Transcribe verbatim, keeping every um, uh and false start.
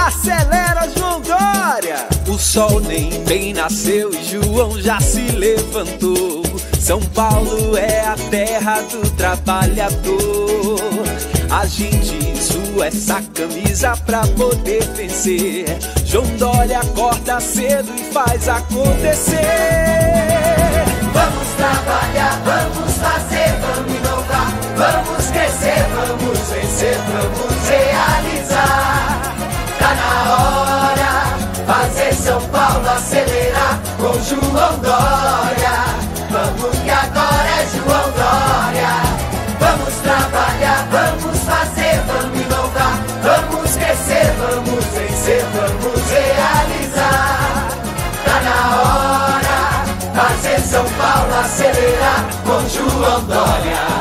Acelera, João Dória! O sol nem bem nasceu e João já se levantou. São Paulo é a terra do trabalhador. A gente sua essa camisa pra poder vencer. João Dória acorda cedo e faz acontecer. Vamos trabalhar, vamos fazer, vamos inovar, vamos crescer, vamos vencer, vamos realizar. Tá na hora, fazer São Paulo acelerar com João Dória. Vamos que agora é João Dória. Vamos trabalhar, vamos fazer, vamos inovar, vamos crescer, vamos vencer, vamos realizar. Tá na hora, fazer São Paulo acelerar com João Dória.